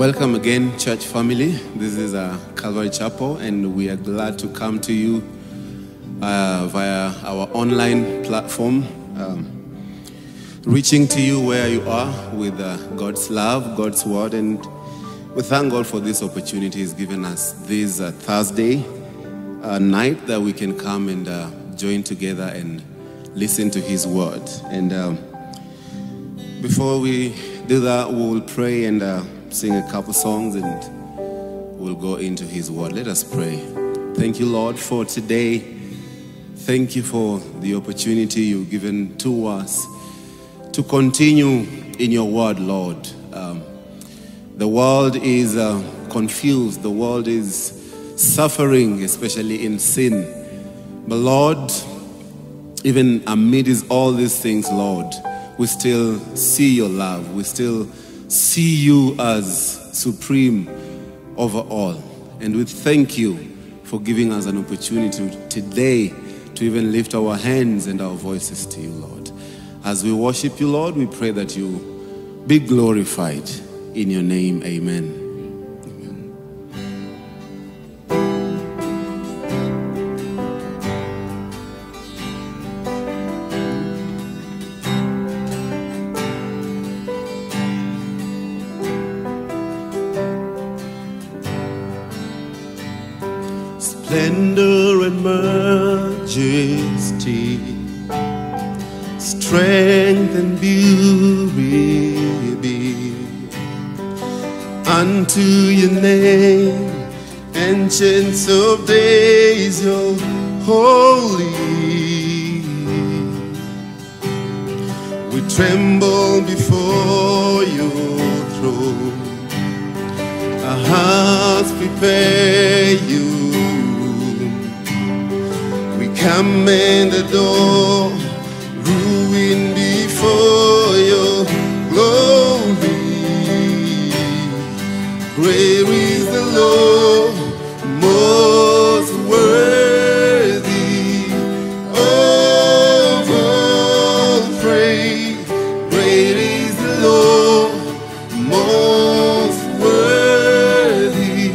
Welcome again, church family. This is Calvary Chapel, and we are glad to come to you via our online platform, reaching to you where you are with God's love, God's word, and we thank God for this opportunity He's given us this Thursday night that we can come and join together and listen to His word. And before we do that, we will pray and sing a couple songs and we'll go into His word. Let us pray. Thank you, Lord, for today. Thank you for the opportunity you've given to us to continue in your word, Lord. The world is confused. The world is suffering, especially in sin. But Lord, even amidst all these things, Lord, we still see your love. We still see you as supreme over all. And we thank you for giving us an opportunity today to even lift our hands and our voices to you, Lord. As we worship you, Lord, we pray that you be glorified. In your name, amen. Splendor and majesty, strength and beauty be unto your name, ancients of days, you're holy. We tremble before your throne, our hearts prepare you. Come and adore, ruin before your glory. Great is the Lord, most worthy of all praise. Great is the Lord, most worthy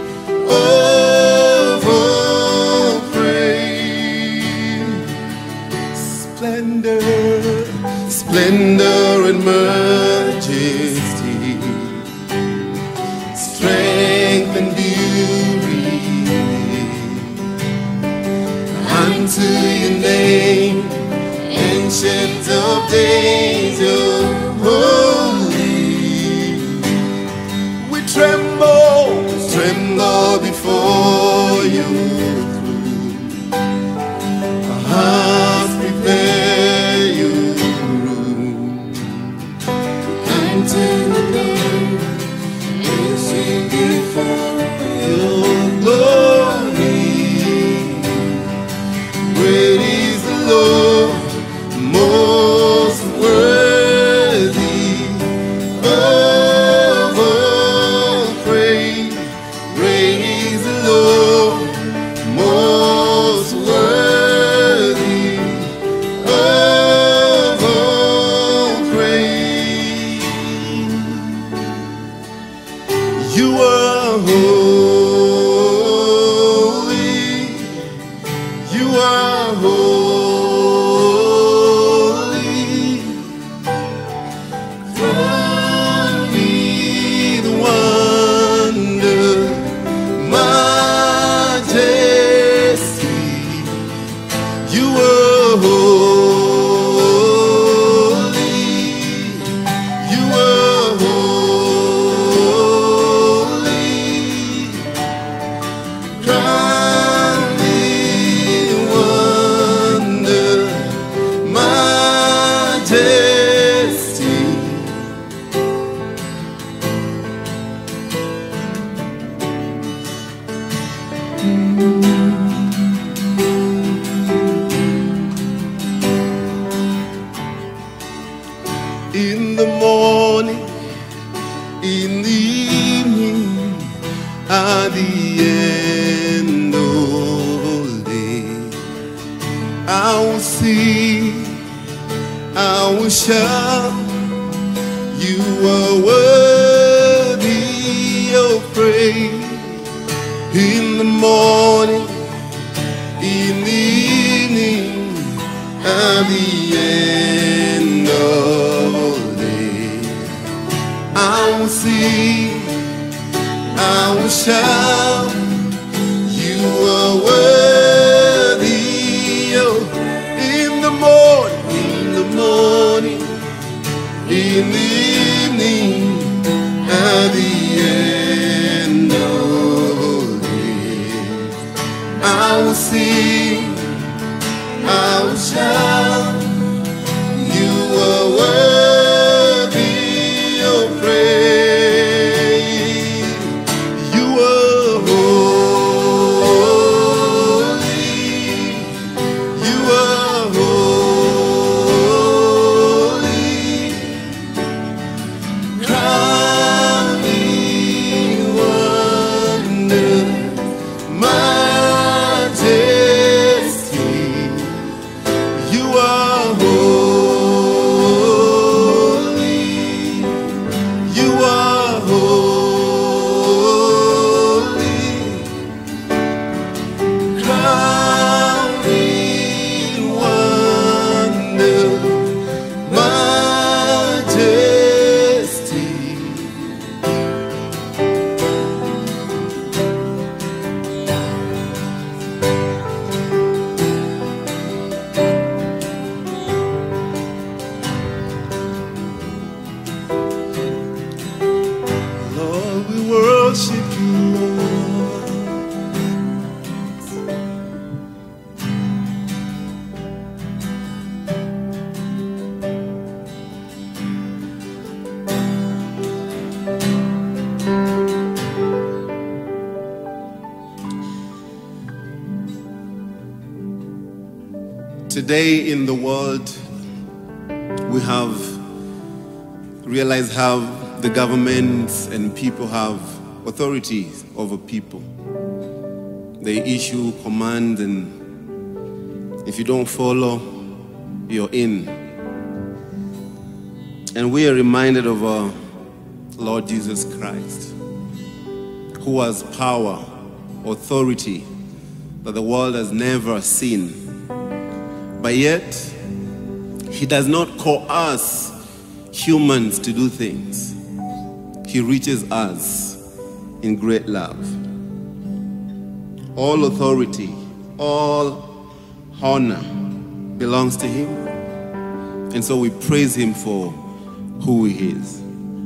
of all praise. Splendor and majesty, strength and beauty unto your name, ancient of days, you're holy. We tremble before you. Our hearts prepare you unto the Lord, and sing before your glory. Great is the Lord, most worthy of all praise. Great is the Lord, most worthy of all praise. You are holy. You are holy. Crown with wonder, majesty. You are holy. You are holy. Crown with wonder, majesty. In the morning, in the evening, at the end of the day, I will sing, I will shout, you are worthy pray in the morning, in the evening, at the end of the day. I will sing, I will shout, you are worthy. Oh, in the morning, in the evening, at the end of the day. I will sing, I will shout, you are worthy of praise. You are holy, you are holy, crowning wonder, majesty. You are holy, you are holy, crowning wonder, majesty. Lord, we worship you, Lord. Today in the world, we have realized how the governments and people have authorities over people. They issue commands, and if you don't follow, you're in. And we are reminded of our Lord Jesus Christ, who has power, authority that the world has never seen. But yet, he does not call us humans to do things. He reaches us in great love. All authority, all honor belongs to him. And so we praise him for who he is.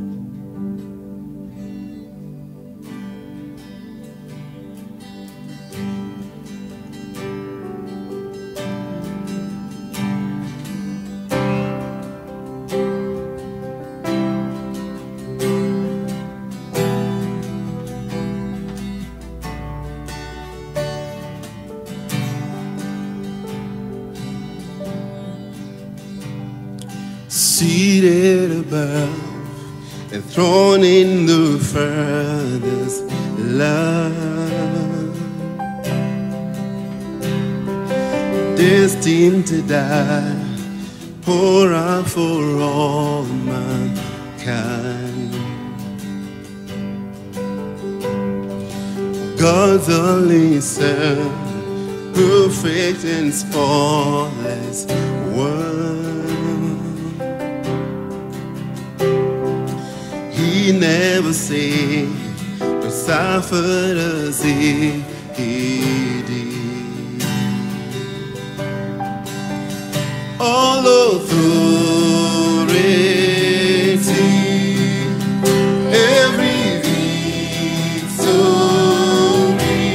Seated above, enthroned in the Father's love, destined to die, pour out for all mankind. God's only Son, perfect and spotless one. He never said or suffered as if he did. All authority, every victory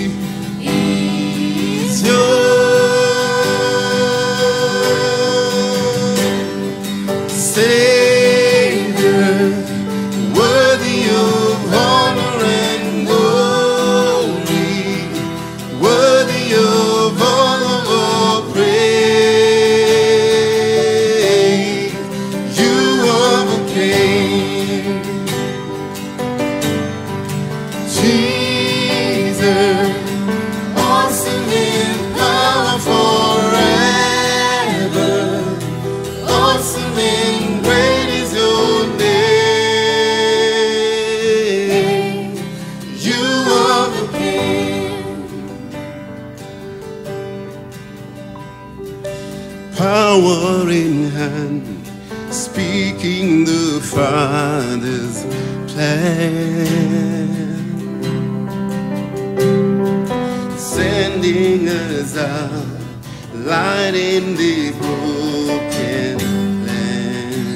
is yours. Savior, worthy of honor and glory, worthy of all of our praise. You overcame, Jesus, awesome in power forever, awesome in great is your name. power in hand, speaking the Father's plan, sending us out, light in the broken land.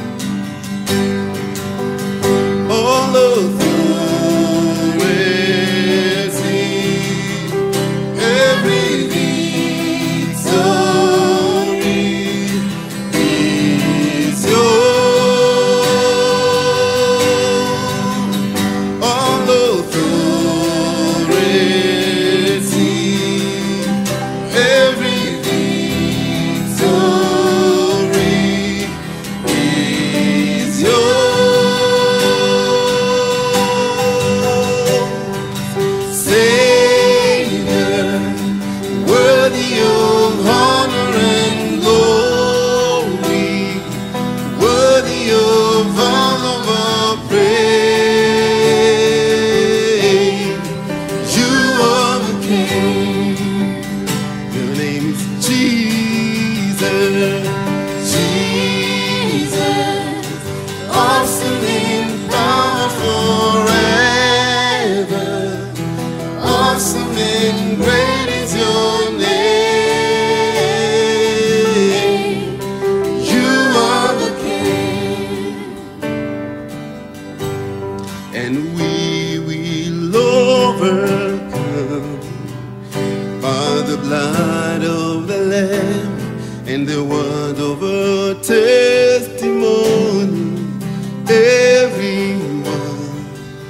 All authority, every victory is yours. All authority, every victory is yours. Savior, worthy of honor and glory, worthy of all of our praise. You are the King. Your name is Jesus. Jesus, awesome in power forever. Awesome and great is your name. You are the King. And we will overcome by the blood of the Lamb and the word of our testimony. Everyone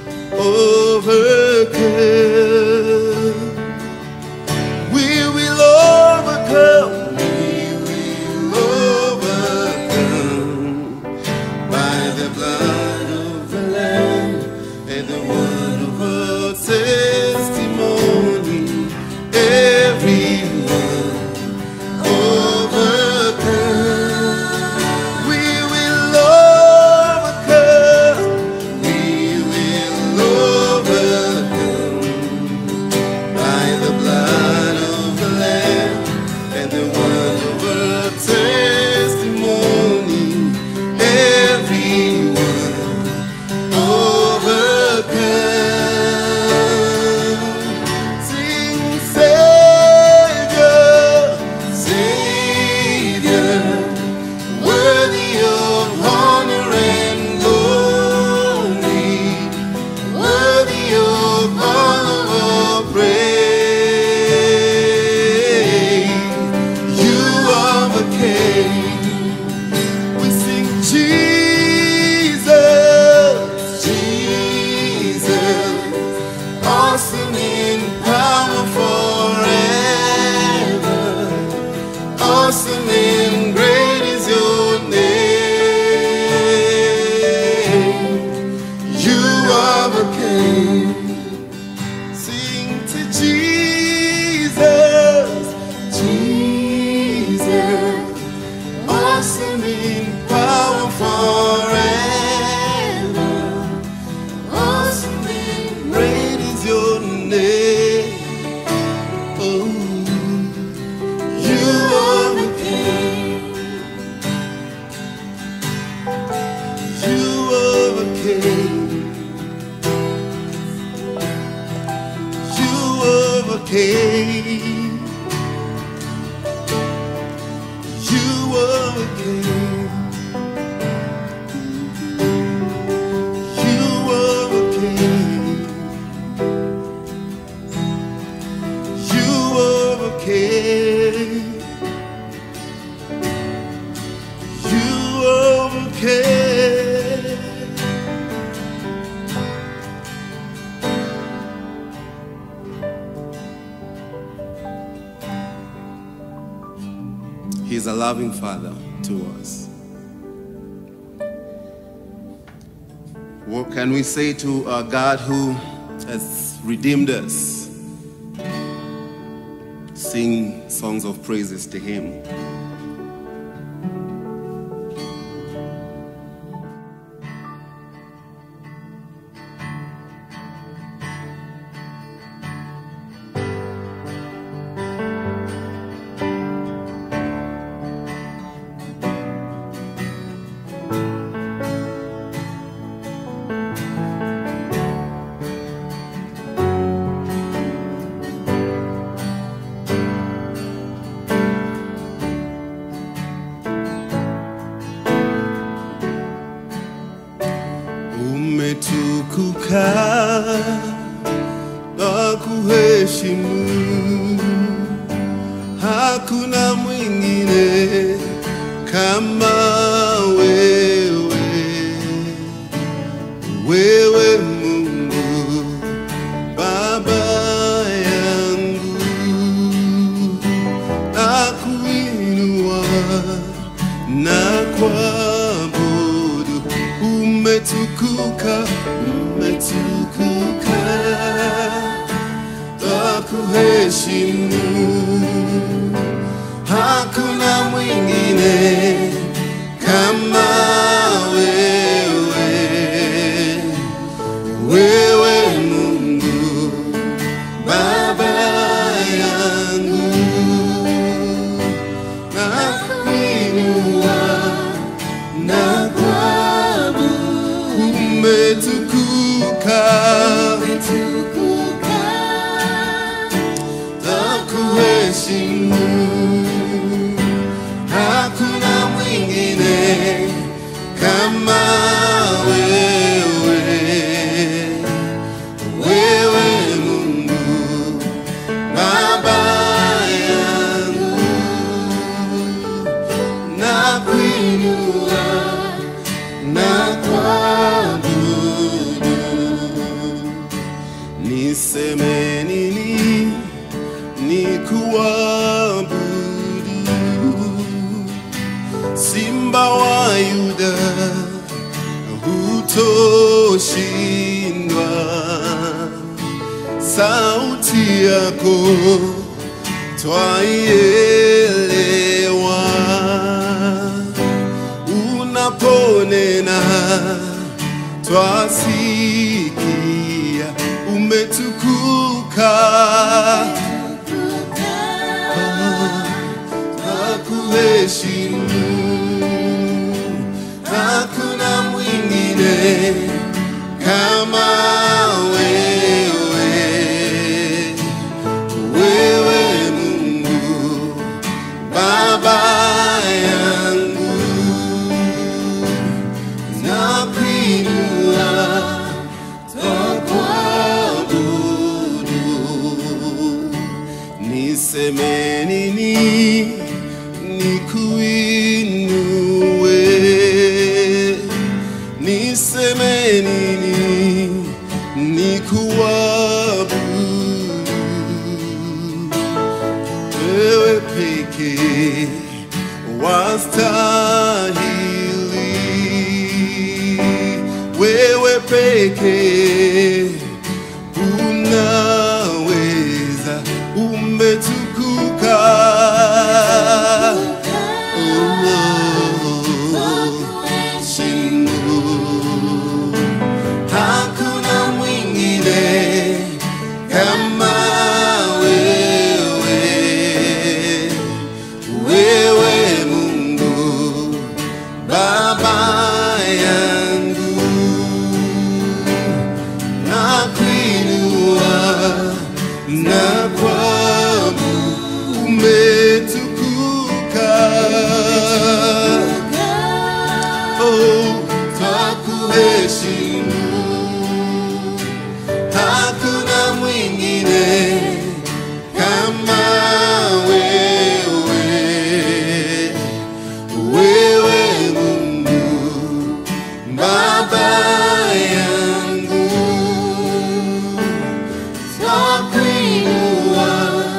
overcome. We will overcome. We will overcome by the blood of the Lamb and the word of our testimony. Everyone overcome. We will overcome. We will overcome by the blood of the Lamb and the word of our testimony. Everyone overcome. Sing, Savior, Savior, worthy of honor and glory, worthy of all of our praise. You are the King. We sing Jesus, Jesus, awesome in power forever. Awesome and great is your name. You are the King. Sing to Jesus, Jesus, awesome in power forever. Awesome and great is your name. Oh, you are the King. You are the King. You are the King. You are the King. You are the King. You are the King. You are the King. He's a loving Father to us. What can we say to a God who has redeemed us? Sing songs of praises to Him. na kuheshimu. Hakuna mwingine kama wewe, wewe Mungu Baba yangu, na kuinua na kuabudu. Umetukuka, umetukuka, na kuheshimu. Hakuna mwingine kama wewe, wewe Mungu Baba yangu, na kuinua na kuabudu. Umetukuka, umetukuka, na kuheshimu. Hakuna mwingine kama wewe, wewe Mungu Baba yangu, na kuinua na kuabudu. Niseme nini nikuabudu? Simba wa Yuda hutoshindwa, sauti yako twaielewa. Unaponena twasikia. Umetukuka, kuheshimu. Hakuna mwingine kama wewe, wewe Mungu Baba yangu, na kuinua na kuabudu. Niseme nini nikuinue? Niseme nini nikuabudu? Wewe pekee wastahili, wewe pekee unaweza. Umetukuka, hakuna mwingine kama wewe, wewe Mungu Baba yangu, na kuinua na kuabudu. Umetukuka, twakuheshimu. Hakuna mwingine kama wewe, wewe Mungu Baba yangu, twakuinua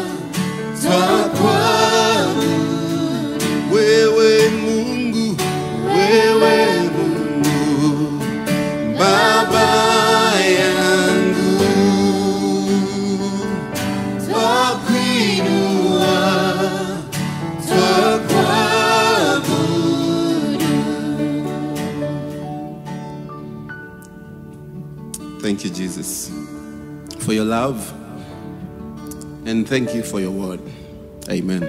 twakuabudu. Wewe Mungu, wewe Mungu Baba yangu, twakuinua twakuabudu. Thank you, Jesus, for your love, and thank you for your word. Amen.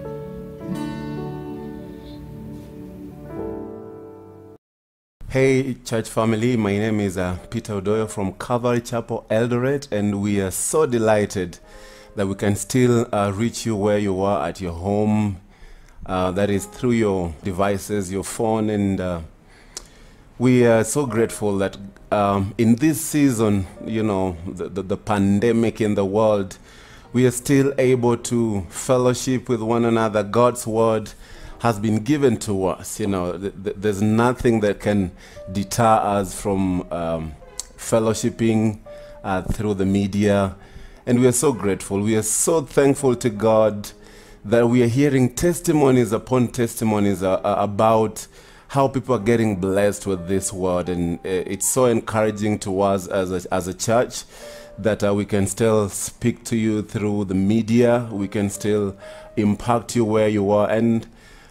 Hey church family, my name is Peter Odoyo from Calvary Chapel Eldoret, and we are so delighted that we can still reach you where you are at your home, that is through your devices, your phone, and We are so grateful that in this season, the pandemic in the world, we are still able to fellowship with one another. God's word has been given to us. There's nothing that can deter us from fellowshipping through the media. And we are so grateful. We are so thankful to God that we are hearing testimonies upon testimonies about how people are getting blessed with this word. And it's so encouraging to us as a church that we can still speak to you through the media. We can still impact you where you are. And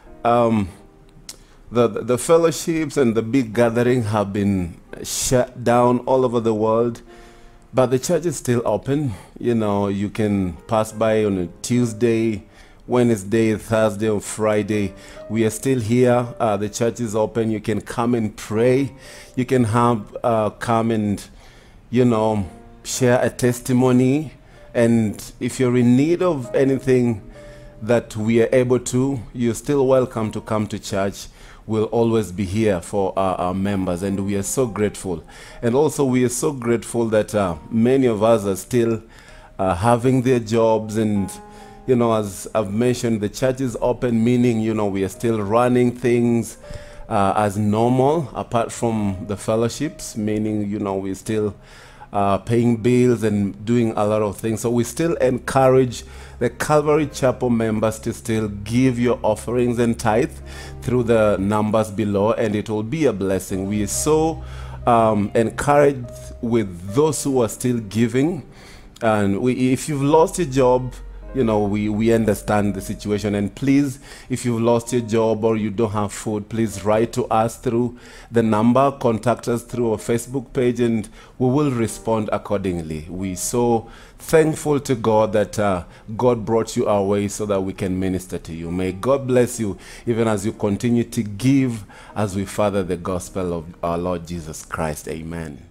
the fellowships and the big gathering have been shut down all over the world, but the church is still open. You can pass by on a Tuesday, Wednesday, Thursday, or Friday. We are still here. The church is open. You can come and pray. You can come and, share a testimony. And if you're in need of anything that we are able to, you're still welcome to come to church. We'll always be here for our members, and we are so grateful. And also we are so grateful that many of us are still having their jobs, and as I've mentioned, the church is open, meaning we are still running things as normal, apart from the fellowships, meaning we're still paying bills and doing a lot of things. So we still encourage the Calvary Chapel members to still give your offerings and tithe through the numbers below, and it will be a blessing. We are so encouraged with those who are still giving. And if you've lost your job, we understand the situation. And please, if you've lost your job or you don't have food, please write to us through the number, contact us through our Facebook page, and we will respond accordingly. We're so thankful to God that God brought you our way so that we can minister to you. May God bless you even as you continue to give as we further the gospel of our Lord Jesus Christ. Amen.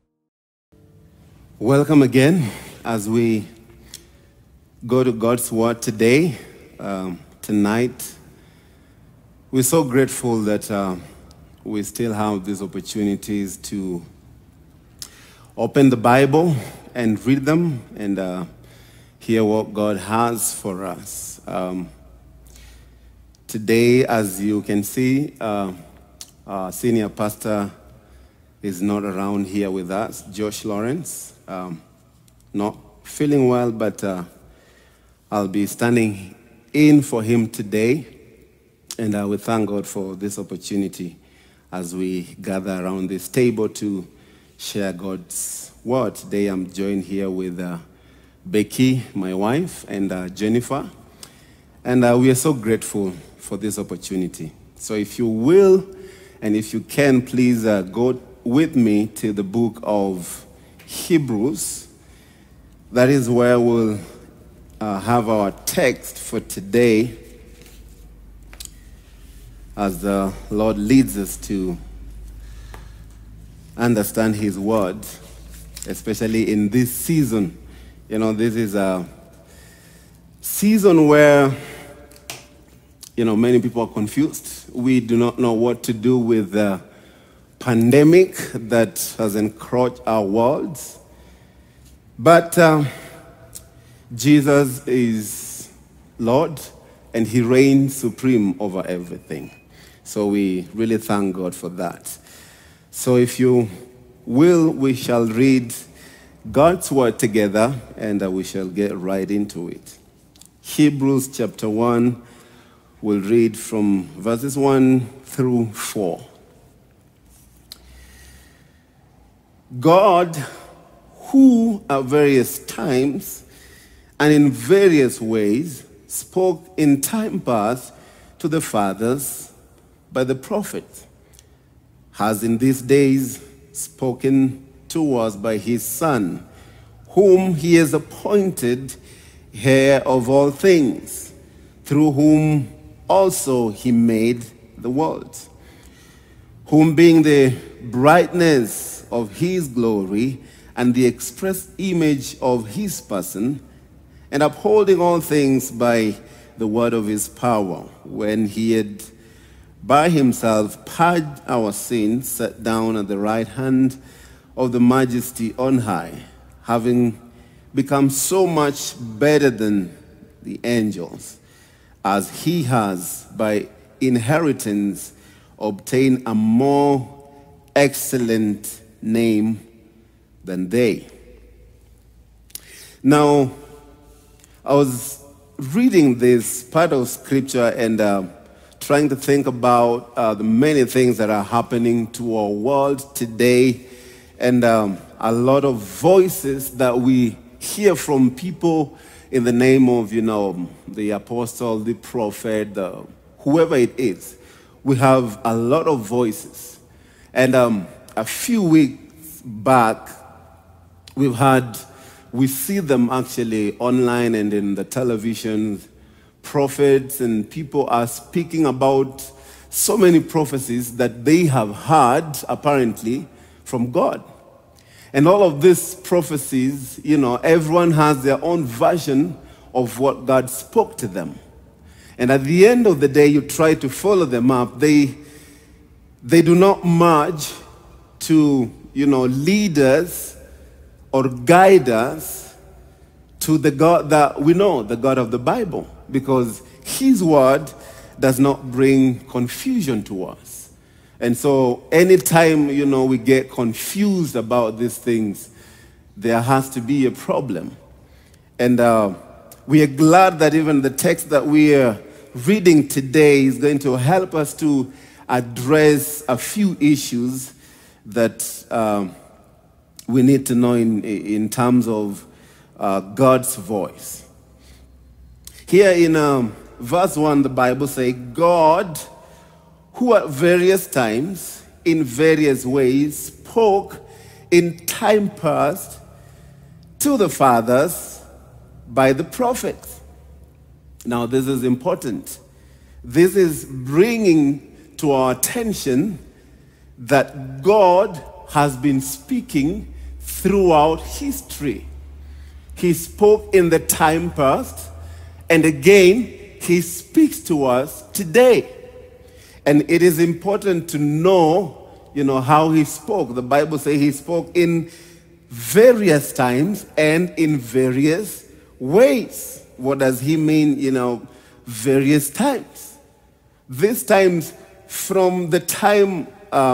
Welcome again as we go to God's word today, tonight. We're so grateful that we still have these opportunities to open the Bible and read them and hear what God has for us. Today, as you can see, our senior pastor is not around here with us, Josh Lawrence. Not feeling well, but I'll be standing in for him today, and we thank God for this opportunity as we gather around this table to share God's word. Today I'm joined here with Becky, my wife, and Jennifer, and we are so grateful for this opportunity. So if you will, and if you can, please go with me to the book of Hebrews. That is where we'll have our text for today as the Lord leads us to understand his word, especially in this season. This is a season where, many people are confused. We do not know what to do with the pandemic that has encroached our worlds. But Jesus is Lord, and he reigns supreme over everything. So we really thank God for that. So if you will, we shall read God's word together, and we shall get right into it. Hebrews chapter 1, we'll read from verses 1 through 4. God, who at various times and in various ways spoke in time past to the fathers by the prophets, has in these days spoken to us by his Son, whom he has appointed heir of all things, through whom also he made the world, whom being the brightness of his glory and the express image of his person, and upholding all things by the word of his power, when he had by himself purged our sins, sat down at the right hand of the Majesty on high, having become so much better than the angels, as he has by inheritance obtained a more excellent name than they. Now, I was reading this part of scripture and trying to think about the many things that are happening to our world today, and a lot of voices that we hear from people in the name of, the apostle, the prophet, whoever it is. We have a lot of voices. And a few weeks back, we see them actually online and in the television. Prophets and people are speaking about so many prophecies that they have heard, apparently, from God. And all of these prophecies, everyone has their own version of what God spoke to them. And at the end of the day, you try to follow them up. They do not merge to, lead us or guide us to the God that we know, the God of the Bible, because his word does not bring confusion to us. And so anytime, we get confused about these things, there has to be a problem. And we are glad that even the text that we are reading today is going to help us to address a few issues that we need to know in terms of God's voice. Here in verse 1, the Bible says, God, who at various times, in various ways, spoke in time past to the fathers by the prophets. Now, this is important. This is bringing to our attention that God has been speaking throughout history. He spoke in the time past, and again, he speaks to us today. And it is important to know, how he spoke. The Bible says he spoke in various times and in various ways. What does he mean, various times? These times from the time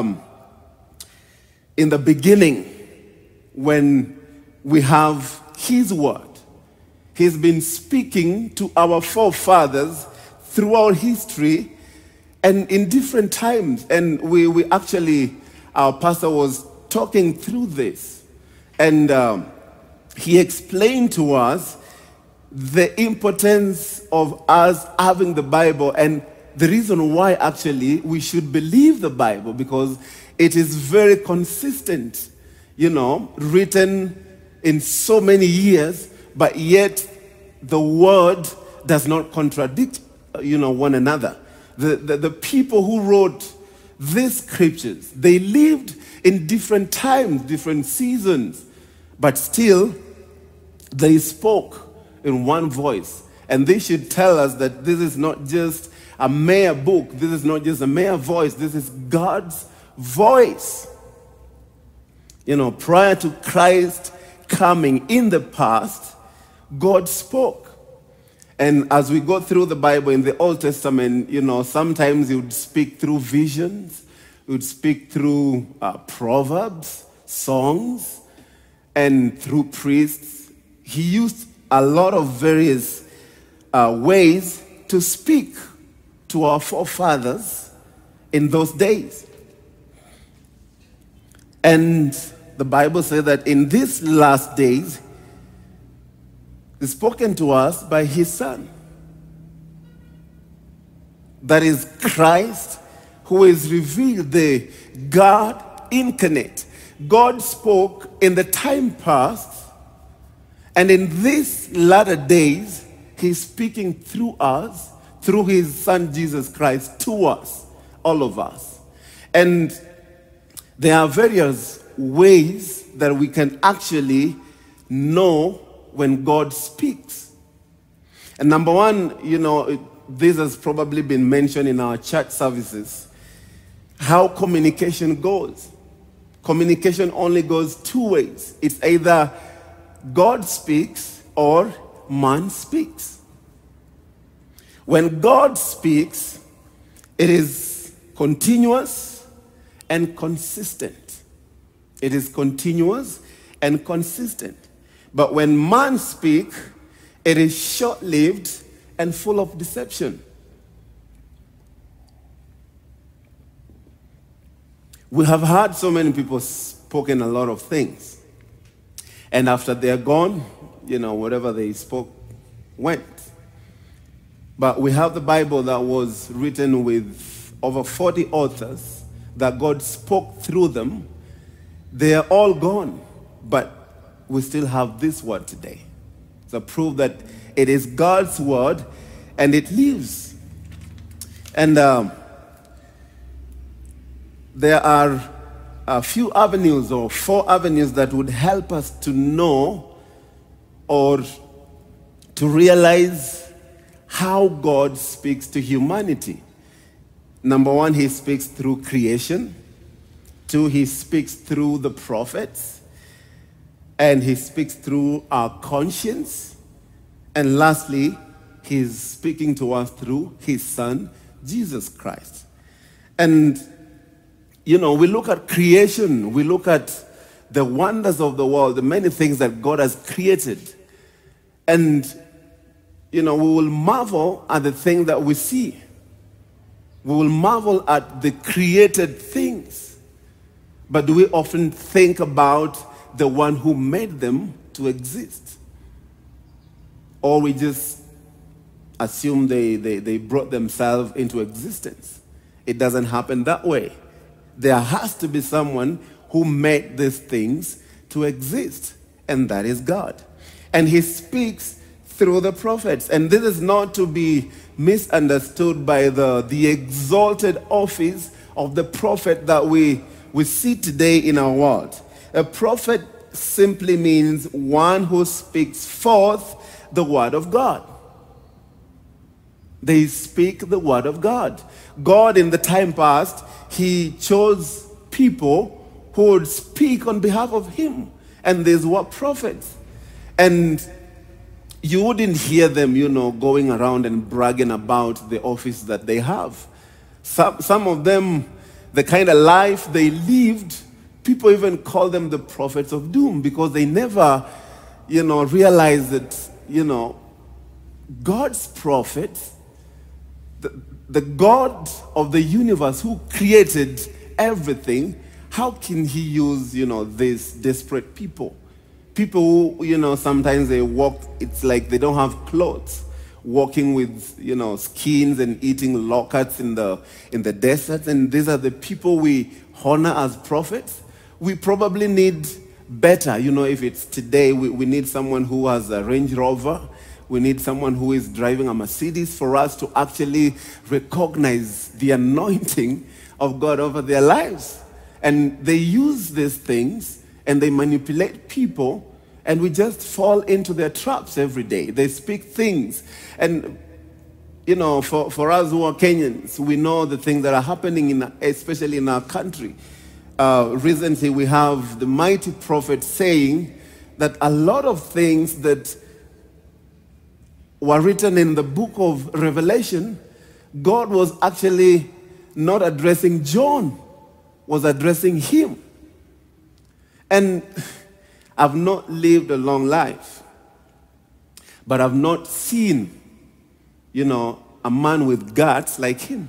in the beginning when we have his word. He's been speaking to our forefathers throughout history and in different times. And we actually, our pastor was talking through this. And he explained to us the importance of us having the Bible and the reason why actually we should believe the Bible, because it is very consistent, written in so many years, but yet the word does not contradict, one another. The people who wrote these scriptures, they lived in different times, different seasons, but still they spoke in one voice. And they should tell us that this is not just a mere book, this is not just a mere voice, this is God's voice. Prior to Christ coming in the past, God spoke. And as we go through the Bible in the Old Testament, sometimes he would speak through visions, he would speak through proverbs, songs, and through priests. He used a lot of various ways to speak to our forefathers in those days. And the Bible says that in these last days, he's spoken to us by his Son. That is Christ, who is revealed, the God incarnate. God spoke in the time past, and in these latter days, he's speaking through us, through his Son Jesus Christ, to us, all of us. And there are various ways that we can actually know when God speaks. And number one, this has probably been mentioned in our church services, how communication goes. Communication only goes two ways. It's either God speaks or man speaks. When God speaks, it is continuous and consistent. It is continuous and consistent. But when man speaks, it is short-lived and full of deception. We have heard so many people spoken a lot of things. And after they're gone, whatever they spoke went. But we have the Bible that was written with over 40 authors that God spoke through them. They are all gone, but we still have this word today. It's a proof that it is God's word and it lives. And there are a few avenues or 4 avenues that would help us to know or to realize how God speaks to humanity. Number 1, he speaks through creation. 2, he speaks through the prophets. And he speaks through our conscience. And lastly, he's speaking to us through his son, Jesus Christ. And we look at creation, we look at the wonders of the world, the many things that God has created. And, we will marvel at the thing that we see. We will marvel at the created things. But do we often think about the one who made them to exist? Or we just assume they brought themselves into existence? It doesn't happen that way. There has to be someone who made these things to exist, and that is God. And he speaks through the prophets. And this is not to be misunderstood by the exalted office of the prophet that we see today in our world. A prophet simply means one who speaks forth the word of God. They speak the word of God. God in the time past, he chose people who would speak on behalf of him. And these were prophets. And you wouldn't hear them, going around and bragging about the office that they have. Some of them, the kind of life they lived, people even call them the prophets of doom because they never, realized that, God's prophets, the God of the universe who created everything, how can he use, these desperate people? People who, sometimes they walk, it's like they don't have clothes, walking with, skins and eating locusts in the desert. And these are the people we honor as prophets. We probably need better, if it's today, we need someone who has a Range Rover. We need someone who is driving a Mercedes for us to actually recognize the anointing of God over their lives. And they use these things and they manipulate people, and we just fall into their traps every day. They speak things. And, for us who are Kenyans, we know the things that are happening, especially in our country. Recently, we have the mighty prophet saying that a lot of things that were written in the book of Revelation, God was actually not addressing John, was addressing him. And I've not lived a long life, but I've not seen, a man with guts like him.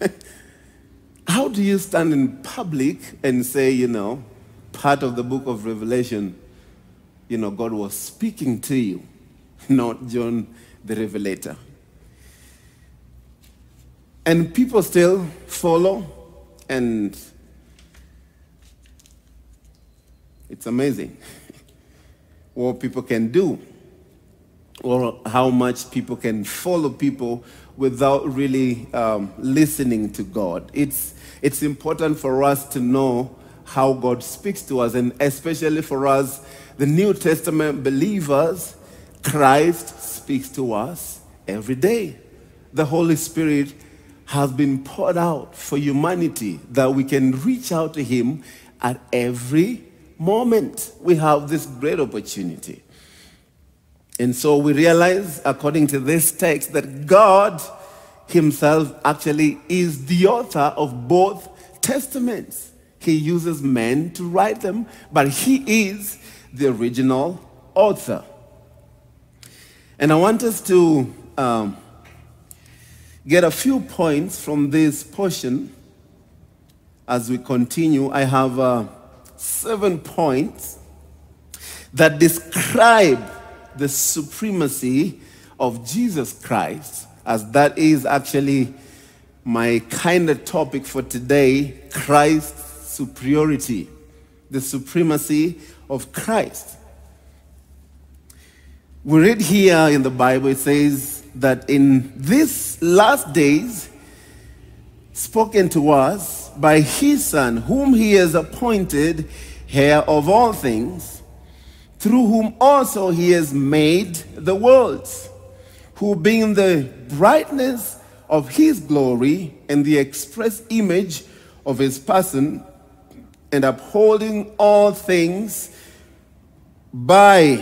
How do you stand in public and say, part of the book of Revelation, God was speaking to you, not John the Revelator? And people still follow, and it's amazing what people can do, or how much people can follow people without really listening to God. It's important for us to know how God speaks to us, and especially for us, the New Testament believers, Christ speaks to us every day. the Holy Spirit has been poured out for humanity, that we can reach out to him at every moment. We have this great opportunity. And so we realize, according to this text, that God himself actually is the author of both testaments. He uses men to write them, but he is the original author. And I want us to get a few points from this portion as we continue. I have 7 points that describe the supremacy of Jesus Christ, as that is actually my kind of topic for today: Christ's superiority, the supremacy of Christ. We read here in the Bible, it says that in these last days, spoken to us by his Son, whom he has appointed heir of all things, through whom also he has made the worlds, who being the brightness of his glory and the express image of his person, and upholding all things by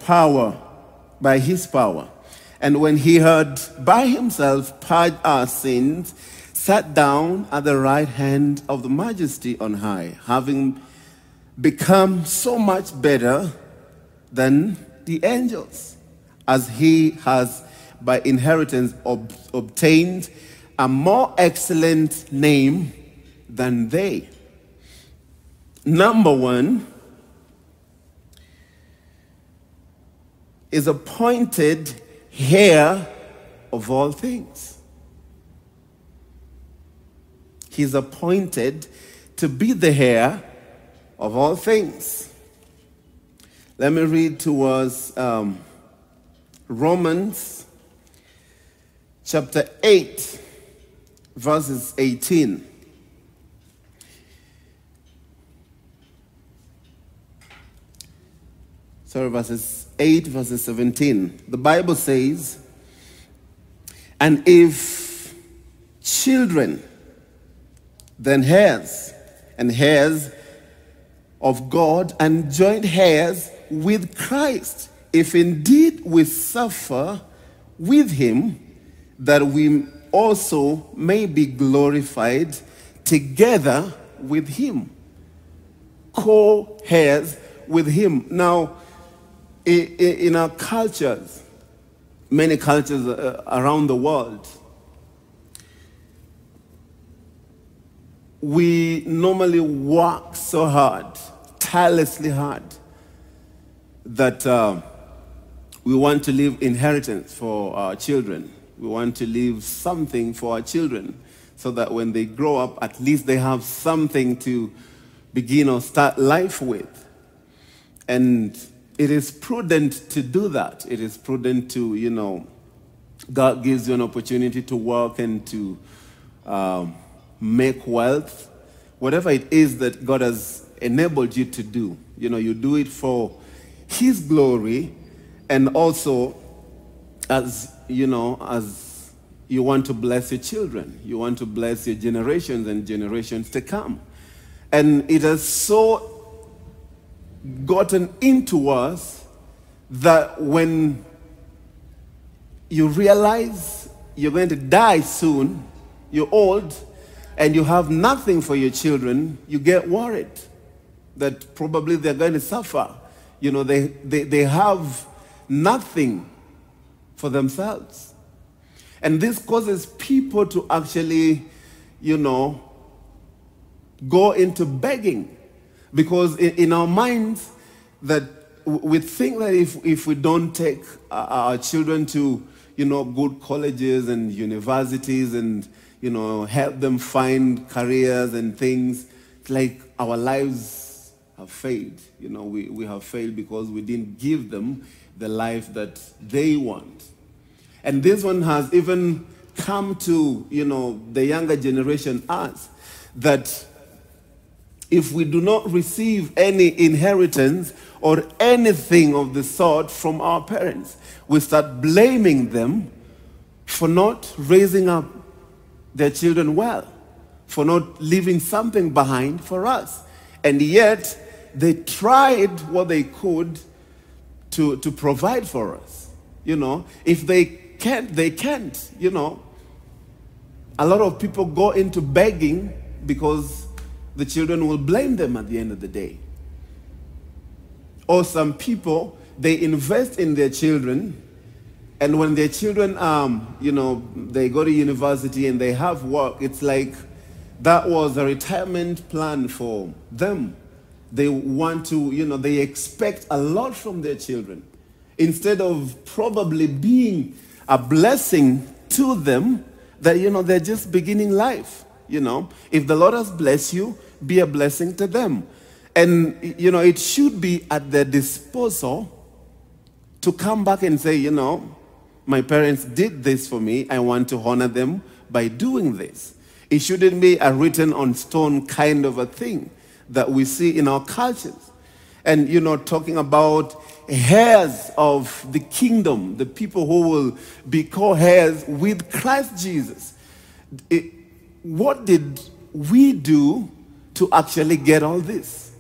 his power. And when he had by himself purged our sins, sat down at the right hand of the Majesty on high, having become so much better than the angels, as he has by inheritance obtained a more excellent name than they. Number 1 is appointed heir of all things. He's appointed to be the heir of all things. Let me read to us Romans chapter 8, verses 18. Verses 8, verses 17. The Bible says, and if children, then heirs, and heirs of God, and joint heirs with Christ, if indeed we suffer with him, that we also may be glorified together with him. Co-heirs with him. Now, in our cultures, many cultures around the world, we normally work so hard, tirelessly hard, that we want to leave inheritance for our children. We want to leave something for our children, so that when they grow up, at least they have something to begin or start life with. And it is prudent to do that. It is prudent to, God gives you an opportunity to work and to make wealth. Whatever it is that God has enabled you to do, you do it for his glory, and also as you want to bless your children. You want to bless your generations and generations to come. And it has so gotten into us that when you realize you're going to die soon, you're old, and you have nothing for your children, you get worried that probably they're going to suffer. They have nothing for themselves. And this causes people to actually, go into begging. Because in our minds, that we think that if we don't take our children to, good colleges and universities and, help them find careers and things, it's like our lives have failed. We have failed because we didn't give them the life that they want. And this one has even come to, the younger generation us, that if we do not receive any inheritance or anything of the sort from our parents, we start blaming them for not raising up their children well, for not leaving something behind for us. And yet, they tried what they could to provide for us. You know, if they can't, they can't, you know. A lot of people go into begging because the children will blame them at the end of the day. Or some people, they invest in their children, and when their children, you know, they go to university and they have work, it's like that was a retirement plan for them. They want to, you know, they expect a lot from their children. Instead of probably being a blessing to them, that, you know, they're just beginning life, you know. If the Lord has blessed you, be a blessing to them. And, you know, it should be at their disposal to come back and say, you know, my parents did this for me. I want to honor them by doing this. It shouldn't be a written on stone kind of a thing that we see in our cultures. And, you know, talking about heirs of the kingdom, the people who will be co-heirs with Christ Jesus. What did we do to actually get all this?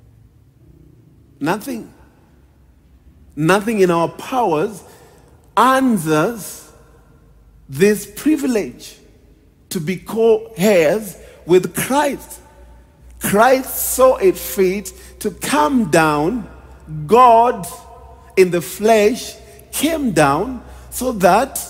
Nothing. Nothing in our powers earns us this privilege to be co-heirs with Christ. Christ saw it fit to come down. God in the flesh came down so that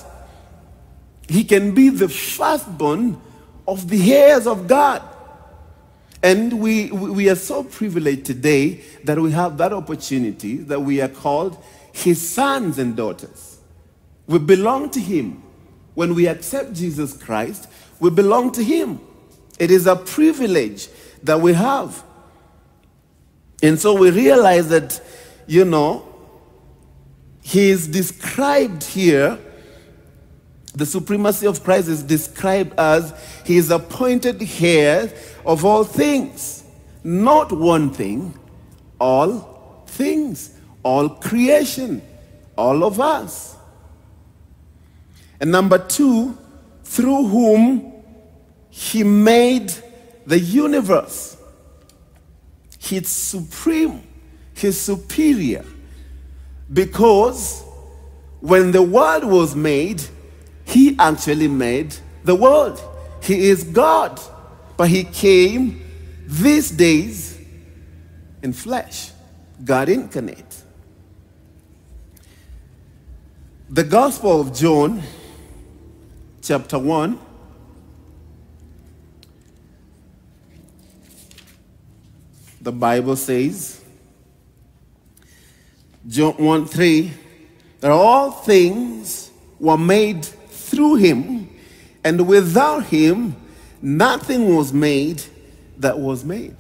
he can be the firstborn of the heirs of God. And we are so privileged today that we have that opportunity, that we are called his sons and daughters. We belong to him. When we accept Jesus Christ, we belong to him. It is a privilege that we have. And so we realize that, you know, he is described here, the supremacy of Christ is described as he is appointed heir of all things. Not one thing, all things, all creation, all of us. And number two, through whom he made the universe. He's supreme, he's superior. Because when the world was made, he actually made the world. He is God, but he came these days in flesh, God incarnate. The Gospel of John, chapter 1, the Bible says, John 1:3, that all things were made through him, and without him nothing was made that was made.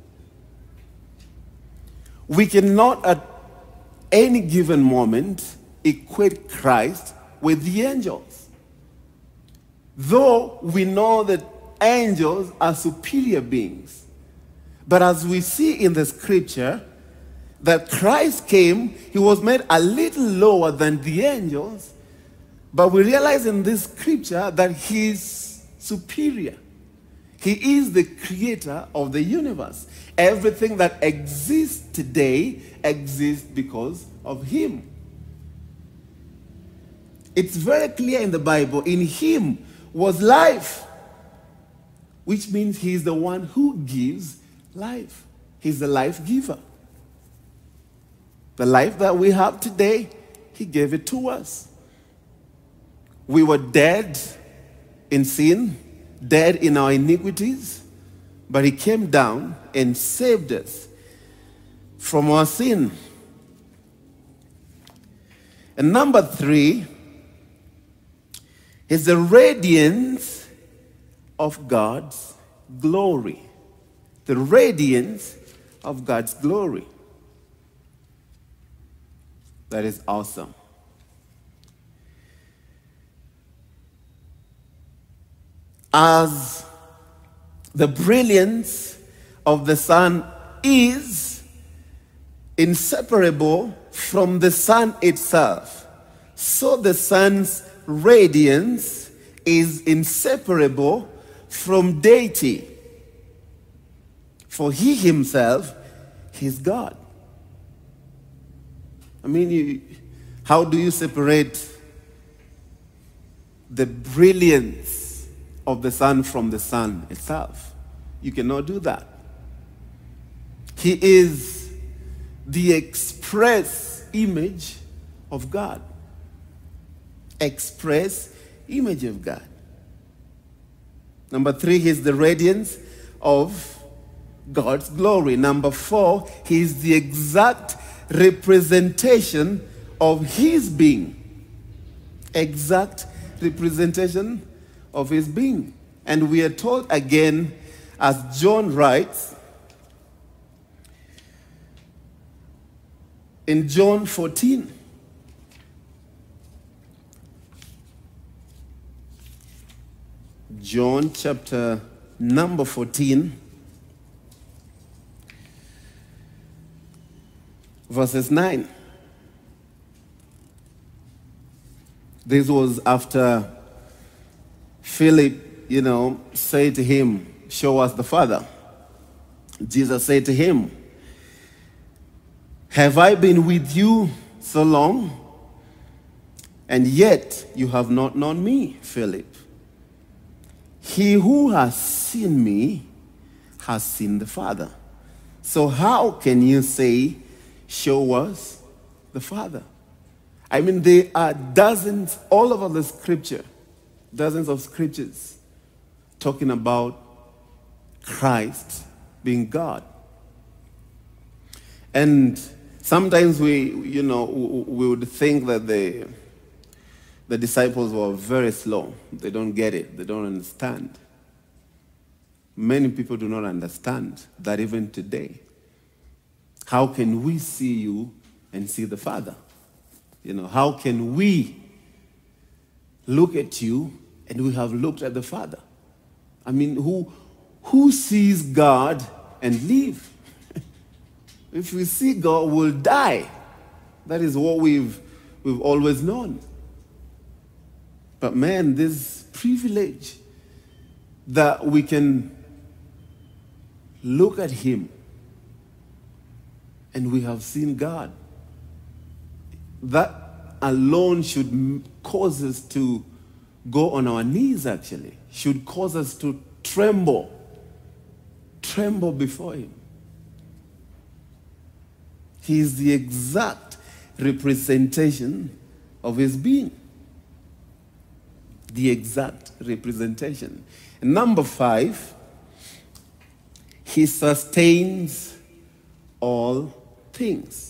We cannot at any given moment equate Christ with the angels. Though we know that angels are superior beings. But as we see in the scripture, that Christ came, he was made a little lower than the angels, but we realize in this scripture that he is superior. He is the creator of the universe. Everything that exists today exists because of him. It's very clear in the Bible, in him was life, which means he is the one who gives life. He's the life giver. The life that we have today, he gave it to us. We were dead in sin, dead in our iniquities, but he came down and saved us from our sin. And number three is the radiance of God's glory. The radiance of God's glory. That is awesome. As the brilliance of the sun is inseparable from the sun itself, so the sun's radiance is inseparable from deity. For he himself is God. I mean, how do you separate the brilliance of the sun from the sun itself? You cannot do that. He is the express image of God. Express image of God. Number 3, he is the radiance of God's glory. Number 4, he is the exact representation of his being. Exact representation of his being. And we are told again, as John writes, in John 14, John chapter number 14, verses 9. This was after Philip, said to him, "Show us the Father." Jesus said to him, "Have I been with you so long, and yet you have not known me, Philip? He who has seen me has seen the Father. So how can you say, 'Show us the Father'?" I mean, there are dozens all over the scripture, dozens of scriptures talking about Christ being God. And sometimes we would think that the disciples were very slow. They don't get it. They don't understand. Many people do not understand that even today. How can we see you and see the Father? How can we look at you and we have looked at the Father? I mean, who sees God and live? If we see God, we'll die. That is what we've always known. But man, this privilege that we can look at him and we have seen God, that alone should cause us to go on our knees, actually. Should cause us to tremble before him. He is the exact representation of his being. The exact representation. And number 5, he sustains all things.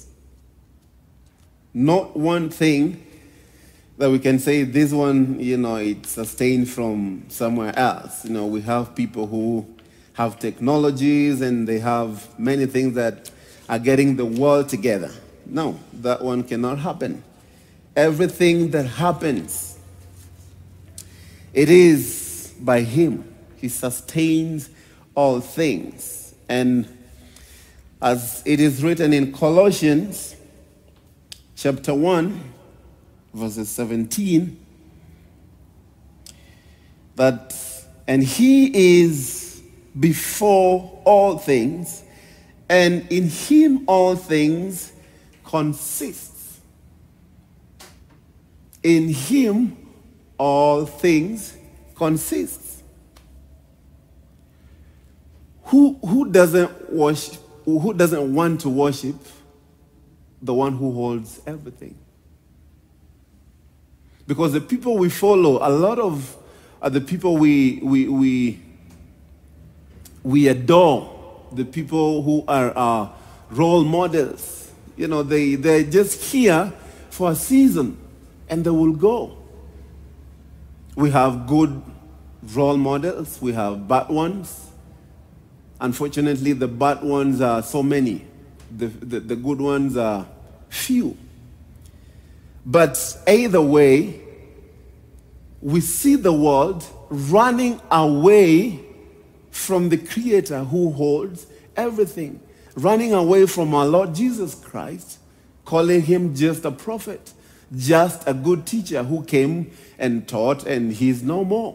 Not one thing that we can say this one, it's sustained from somewhere else. We have people who have technologies and they have many things that are getting the world together. No, that one cannot happen. Everything that happens, it is by him. He sustains all things. And as it is written in Colossians chapter 1, verses 17, and he is before all things, and in him all things consists. In him all things consists. Who doesn't worship? Who doesn't want to worship the one who holds everything? Because the people we follow, a lot of the people we adore, the people who are our role models, they're just here for a season and they will go. We have good role models, we have bad ones. Unfortunately, the bad ones are so many. The good ones are few. But either way, we see the world running away from the Creator who holds everything. Running away from our Lord Jesus Christ, calling him just a prophet, just a good teacher who came and taught, and he's no more.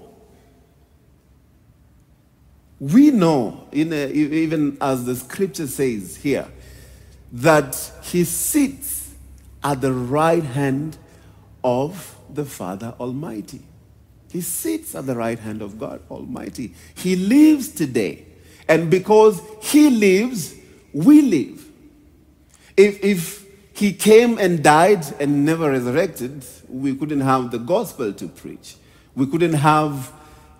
We know, even as the scripture says here, that he sits at the right hand of the Father Almighty. He sits at the right hand of God Almighty. He lives today. And because he lives, we live. If he came and died and never resurrected, we couldn't have the gospel to preach. We couldn't have,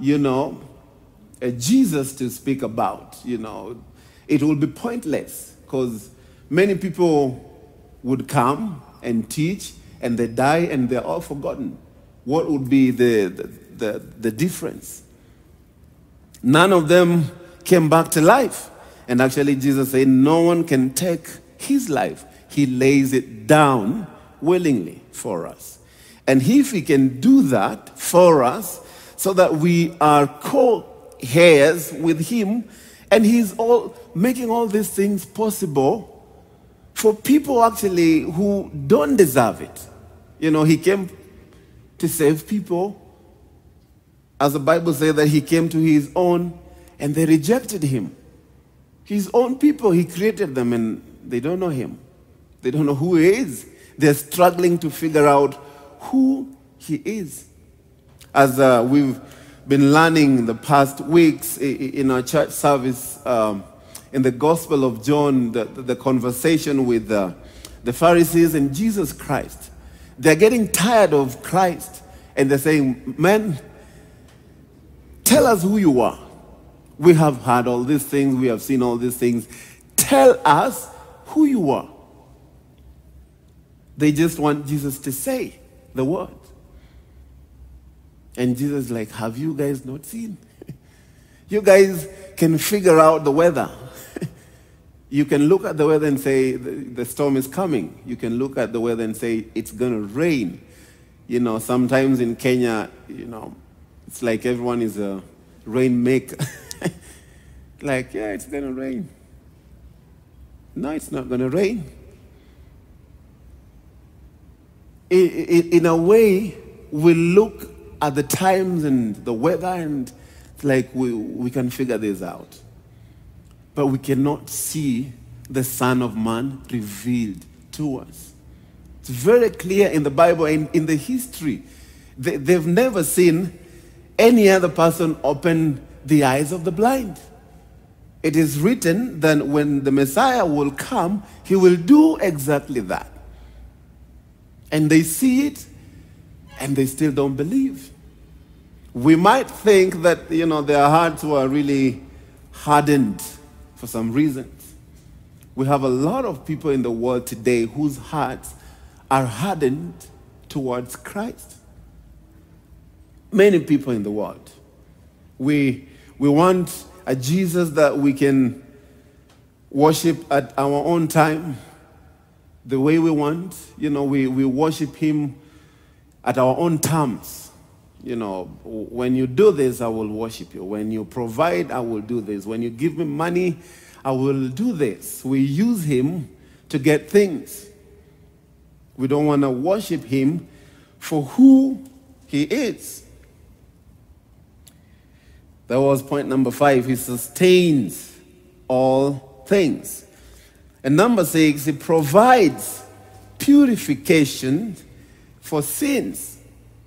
a Jesus to speak about. It would be pointless, because many people would come and teach, and they die and they're all forgotten. What would be the difference? None of them came back to life. And actually Jesus said no one can take his life. He lays it down willingly for us. And if he can do that for us, so that we are co-heirs with him, and he's making all these things possible for people actually who don't deserve it. He came to save people. As the Bible says that he came to his own and they rejected him. His own people, he created them, and they don't know him. They don't know who he is. They're struggling to figure out who he is. As we've been learning the past weeks in our church service, in the Gospel of John, the conversation with the Pharisees and Jesus Christ. They're getting tired of Christ, and they're saying, man, tell us who you are. We have heard all these things. We have seen all these things. Tell us who you are. They just want Jesus to say the word. And Jesus is like, have you guys not seen? You guys can figure out the weather. You can look at the weather and say, the storm is coming. You can look at the weather and say, it's going to rain. Sometimes in Kenya, it's like everyone is a rainmaker. Like, yeah, it's going to rain. No, it's not going to rain. In a way, we look at the times and the weather, and it's like we can figure this out. But we cannot see the Son of Man revealed to us. It's very clear in the Bible and in the history. They've never seen any other person open the eyes of the blind. It is written that when the Messiah will come, he will do exactly that. And they see it, and they still don't believe. We might think that, their hearts were really hardened for some reasons. We have a lot of people in the world today whose hearts are hardened towards Christ. Many people in the world. We want a Jesus that we can worship at our own time, the way we want. We worship him at our own terms. When you do this, I will worship you. When you provide, I will do this. When you give me money, I will do this. We use him to get things. We don't want to worship him for who he is. That was point number 5. He sustains all things. And number 6, he provides purification for sins.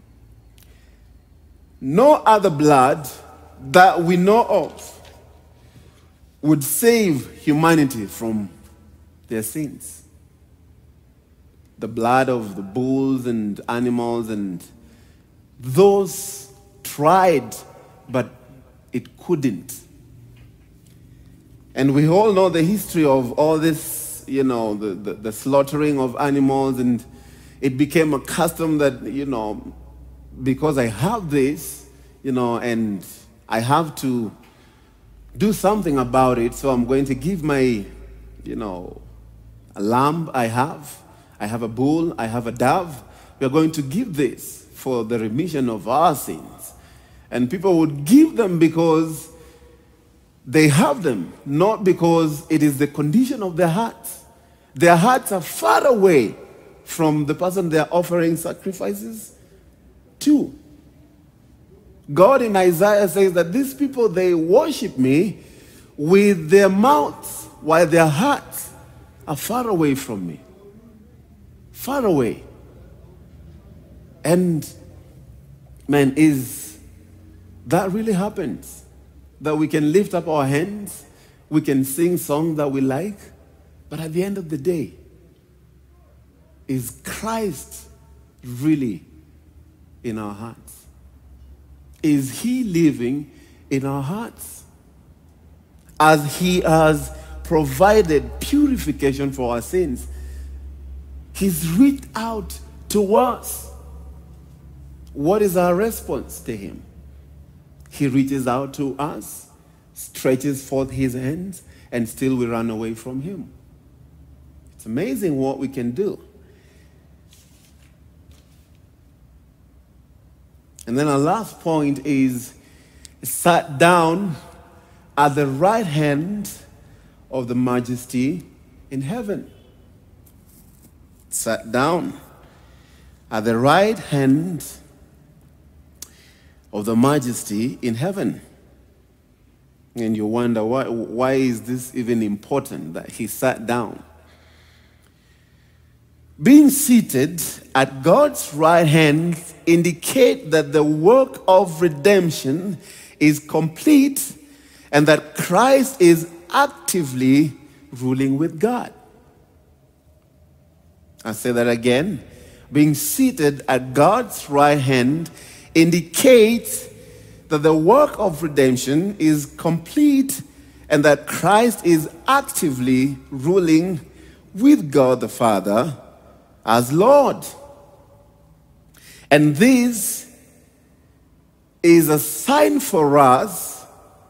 No other blood that we know of would save humanity from their sins. The blood of the bulls and animals, and those tried, but it couldn't. And we all know the history of all this, the slaughtering of animals, and it became a custom that, because I have this, and I have to do something about it, so I'm going to give my, a lamb I have a bull, I have a dove. We are going to give this for the remission of our sins. And people would give them because they have them, not because it is the condition of their hearts. Their hearts are far away from the person they are offering sacrifices to. God in Isaiah says that these people, they worship me with their mouths while their hearts are far away from me. Far away. And man, is that really happens? That we can lift up our hands, we can sing songs that we like, but at the end of the day, is Christ really in our hearts? Is he living in our hearts? As he has provided purification for our sins, he's reached out to us. What is our response to him? He reaches out to us, stretches forth his hands, and still we run away from him. It's amazing what we can do. And then our last point is, sat down at the right hand of the Majesty in heaven. Sat down at the right hand of the Majesty in heaven. And you wonder, why is this even important that he sat down? Being seated at God's right hand indicate that the work of redemption is complete and that Christ is actively ruling with God. I say that again. Being seated at God's right hand indicates that the work of redemption is complete and that Christ is actively ruling with God the Father as Lord. And this is a sign for us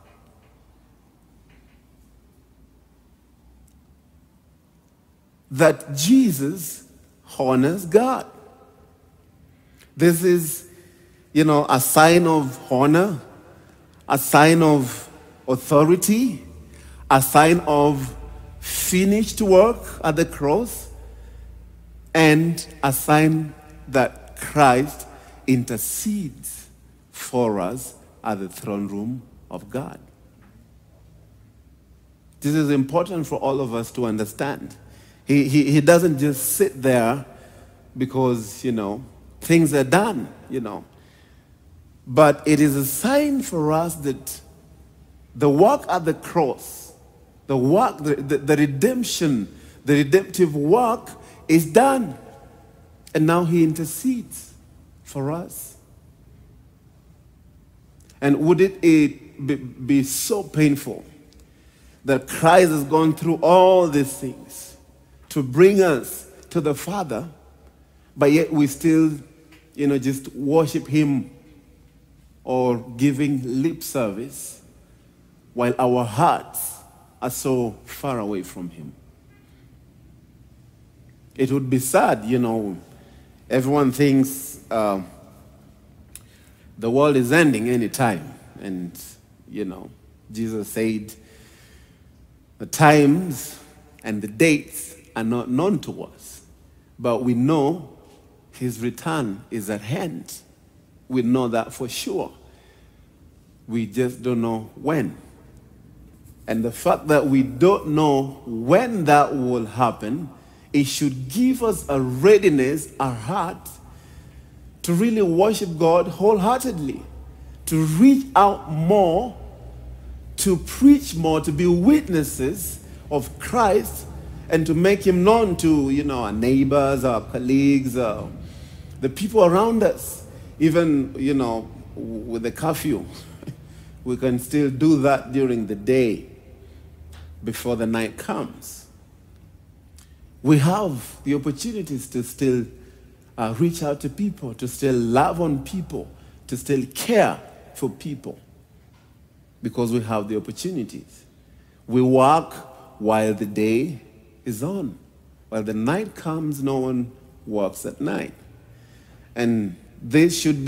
that Jesus honors God. This is, a sign of honor, a sign of authority, a sign of finished work at the cross, and a sign that Christ intercedes for us at the throne room of God. This is important for all of us to understand. He doesn't just sit there because, things are done, But it is a sign for us that the work at the cross, the work, the redemption, the redemptive work is done. And now he intercedes for us. And would it be so painful that Christ has gone through all these things to bring us to the Father, but yet we still, just worship him or giving lip service while our hearts are so far away from him? It would be sad, everyone thinks the world is ending anytime. And, Jesus said the times and the dates are not known to us, but we know his return is at hand. We know that for sure. We just don't know when. And the fact that we don't know when that will happen, it should give us a readiness, a heart, to really worship God wholeheartedly, to reach out more, to preach more, to be witnesses of Christ, and to make him known to, our neighbors, our colleagues, the people around us. Even, with the curfew, we can still do that during the day before the night comes. We have the opportunities to still reach out to people, to still love on people, to still care for people, because we have the opportunities. We work while the day is on. While the night comes, no one works at night. And this should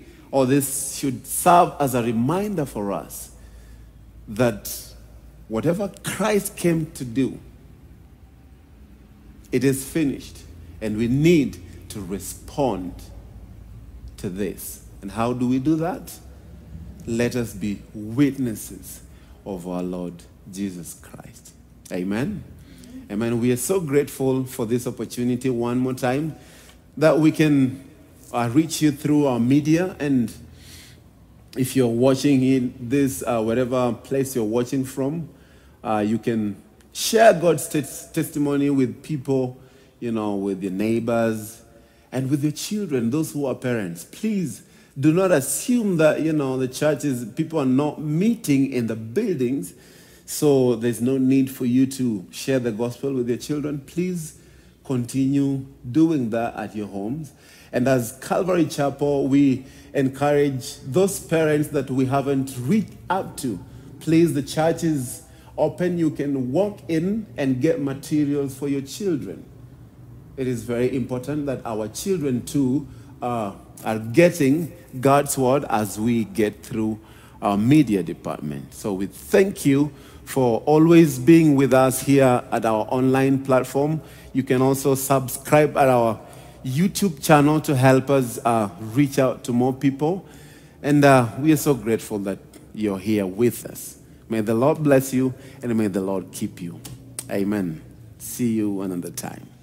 serve as a reminder for us that whatever Christ came to do, it is finished. And we need to respond to this. And how do we do that? Let us be witnesses of our Lord Jesus Christ. Amen. Amen. We are so grateful for this opportunity one more time that we can reach you through our media. And if you're watching in this, whatever place you're watching from, you can share God's testimony with people, with your neighbors and with your children, those who are parents. Please do not assume that, the churches, people are not meeting in the buildings, so there's no need for you to share the gospel with your children. Please continue doing that at your homes. And as Calvary Chapel, we encourage those parents that we haven't reached out to. Please, the church is open. You can walk in and get materials for your children. It is very important that our children too are getting God's word as we get through our media department. So we thank you for always being with us here at our online platform. You can also subscribe at our YouTube channel to help us reach out to more people. And we are so grateful that you're here with us. May the Lord bless you and may the Lord keep you. Amen. See you another time.